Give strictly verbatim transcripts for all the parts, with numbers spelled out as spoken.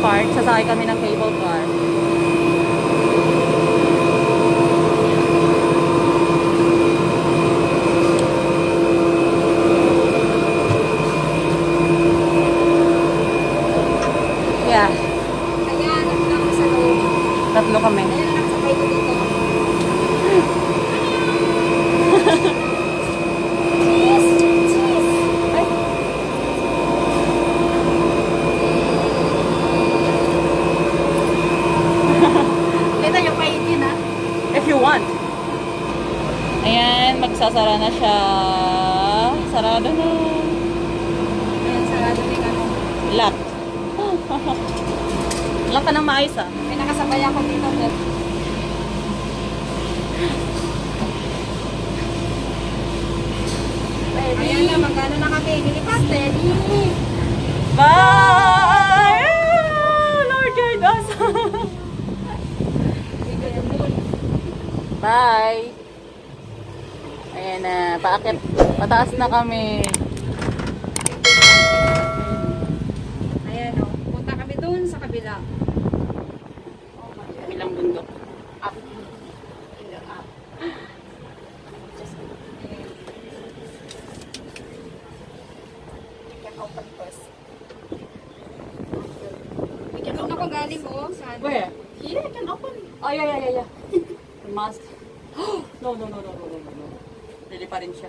park. Sasakay kami ng cable car. Yeah. Kaya, nagtama sa loob. Tatlo kami. Ayan, nakasabay ko dito. Cheese! Cheese! Ay! Kita yung paitin, ha? If you want. Ayan, magsasara na siya. Sarado na. Ayan, sarado rin ano. Lock. Lock ka ng maayos ah. May nakasabay ako dito, Dad. Ayan na, magkano na kami. Nilipas, Teddy. Bye! Oh, Lord guide us. Bye! Ayan na, paakit. Pataas na kami. Ayan o, punta kami dun sa kabila. Kabilang bundok. Up. In the up. Just, ayan. We can open first. We can open. Ako galing mo. Saan? Where? Here, I can open. Oh, yeah, yeah, yeah, yeah. You must. No, no, no, no, no, no, no. Lili pa rin siya.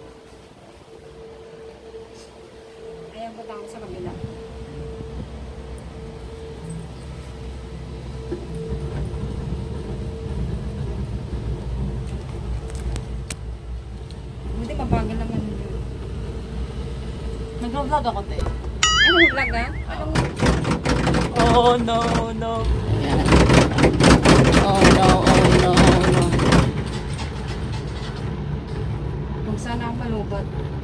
Ayan, punta ako sa kabila. Hindi, mabagal naman yun. Nag-vlog ako, te. Ano yung vlog, ha? Anong... Oh, no, no. Oh, no, oh, no, oh, no. Kung saan ako malubat.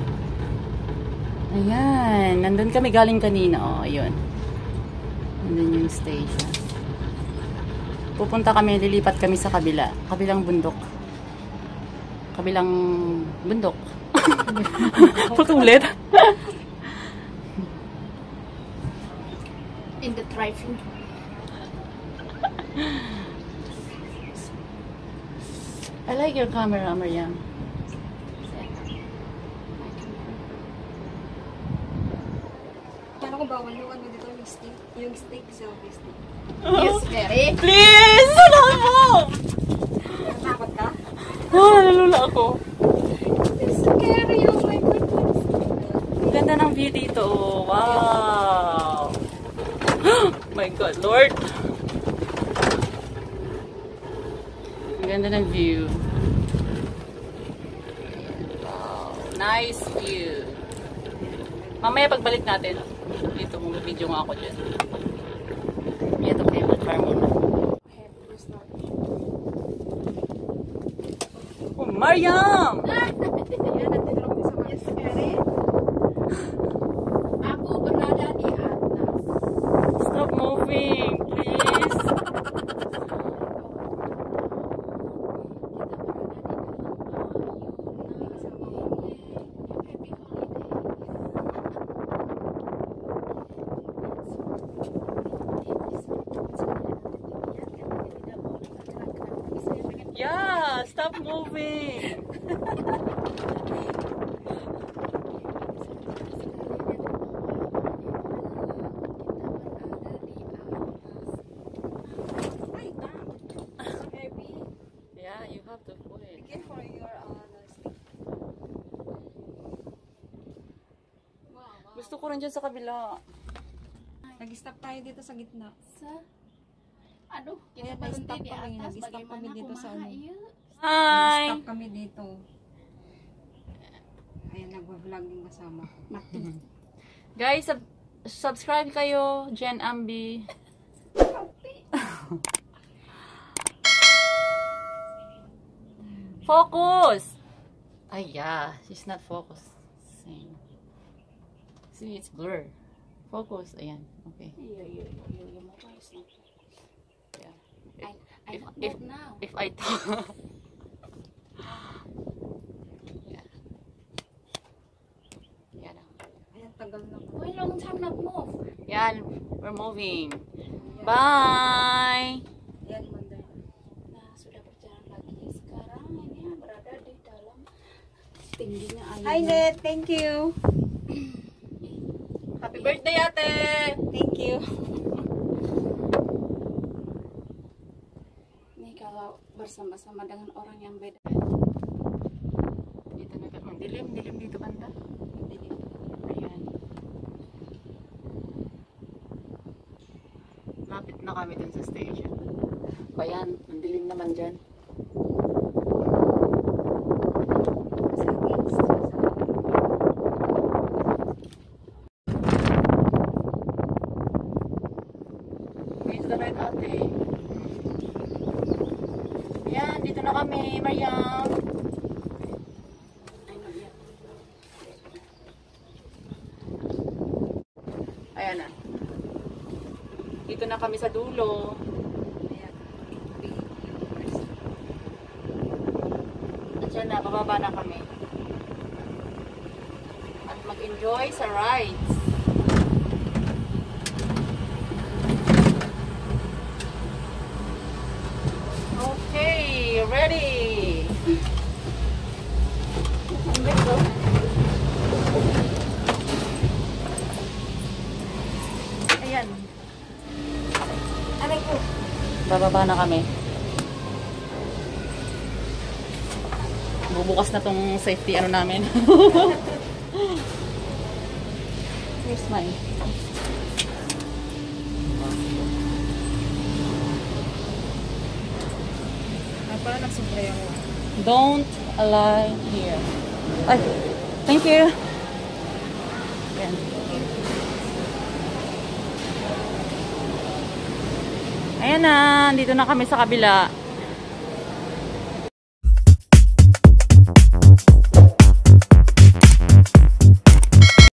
Ayan, nandun kami galing kanina. Oh, ayun. Nandun yung station. Pupunta kami, lilipat kami sa kabila. Kabilang bundok. Kabilang bundok. Putulit. In the driving. I like your camera, Mariam. Paano ko bawal yung ano dito, yung stick? Yung stick, selfie stick. Yes, very. Please! Salamat mo! Natakot ka? Ah, nalula ako. It's scary, oh my goodness. Ang ganda ng view dito. Oh. Wow! My God, Lord! Ang ganda ng view. Wow! Nice view. Mamaya pagbalik natin, dito mo video nga ako dyan. Ito cable car muna. Oh, Mariam! Yan, nandito lang sa mga scary. Ako berada di atas. Stop moving, please. Yeah, stop moving. Yeah, you have to put it. Again for your uh, stick. Wow, wow. Gusto ko rin dyan sa kabila. Nag-stop tayo dito sa gitna. Sa ano? Kaya Kita berhenti nag-stop di kami, atas. nag-stop kami Bagaimana dito sa kumaha ano. iya? Hi! Nag-stop kami dito. Ayan, nag-vlog din kasama. Mati. Guys, sub subscribe kayo, Jen Ambi. Focus! Ay, yeah. She's not focusing. See, it's blur. Focus. Ayan. Okay. Iya, iya, iya, iya, iya, mau guys. Yeah. I, I If, not if, move now. if I talk... yeah. Yeah, now. Ayan, tagal na. Why long time not move? Yan, we're moving. Bye! Yan, mandar. Nah, sudah berjalan lagi. Sekarang ini berada di dalam tingginya air. Hi, Net. Thank you. Happy birthday, ate! Thank you. Ini kalau bersama-sama dengan orang yang beda. Dito na kami. Dilim, dilim dito banda. Dilim. Ayan. Lapit na kami dun sa station. Ayan, ang dilim naman dyan. Dito na rin ate. Ayan, dito na kami, Mariam. Ay, no, ya. Ayan na. Dito na kami sa dulo. At yan na, bababa na kami. At mag-enjoy sa rides. Okay, ready! Ayan. Aray ko. Bababa na kami. Bubukas na tong safety ano namin. Here's mine. Ay, parang nagsumbray ako. Don't lie here. Ay, thank you. Ayan. Ayan na, dito na kami sa kabila.